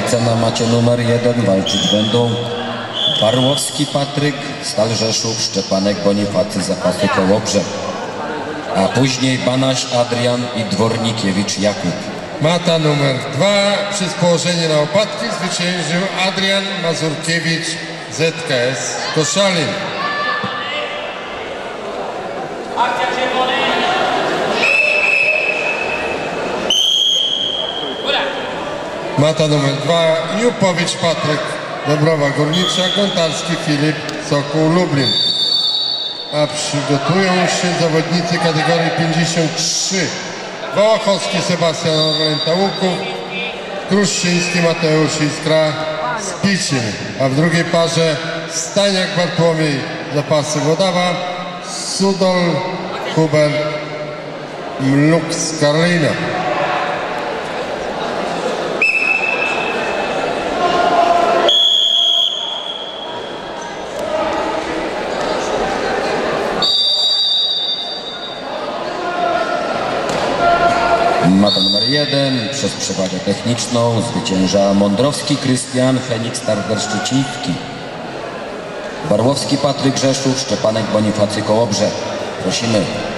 walce na macie numer 1 walczyć będą Barłowski Patryk, Stal Rzeszów, Szczepanek Bonifacy, Zapasy Kołobrzeg, a później Banaś Adrian i Dwornikiewicz Jakub. Mata numer 2 przez położenie na opadki zwyciężył Adrian Mazurkiewicz, ZKS Koszalin. Mata numer 2 Jupowicz Patryk, Dąbrowa Górnicza, Gontarski Filip, Sokół Lublin. A przygotują się zawodnicy kategorii 53. Wołochowski Sebastian Orlenta Łuków, Kruszczyński Mateusz Iskra z Picin. A w drugiej parze Staniak Bartłomiej, Zapasy Włodawa, Sudol Hubert Mluk z Karlina. Mata numer 1 przez przewagę techniczną zwycięża Mądrowski Krystian, Feniks Tarder Szczeciński, Barłowski Patryk Rzeszów, Szczepanek Bonifacy Kołobrzeg. Prosimy.